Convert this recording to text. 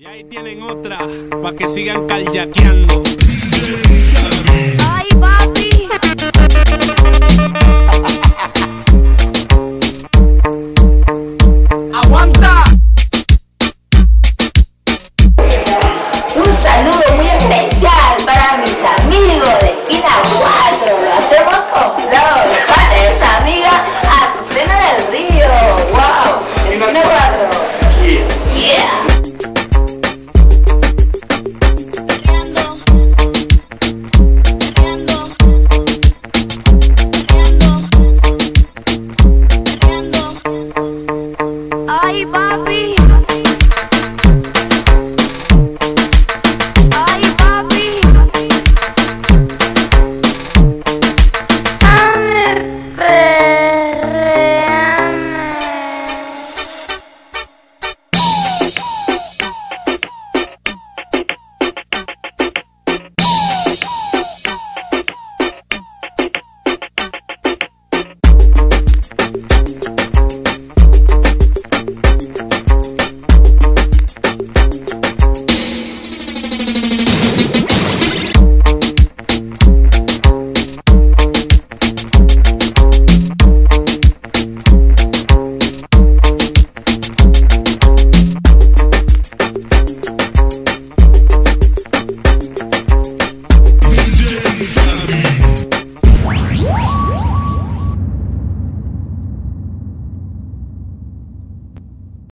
Y ahí tienen otra, pa' que sigan callaqueando. ¡Ay, papi! ¡Aguanta! Un saludo muy especial para mis amigos de Esquina Guay.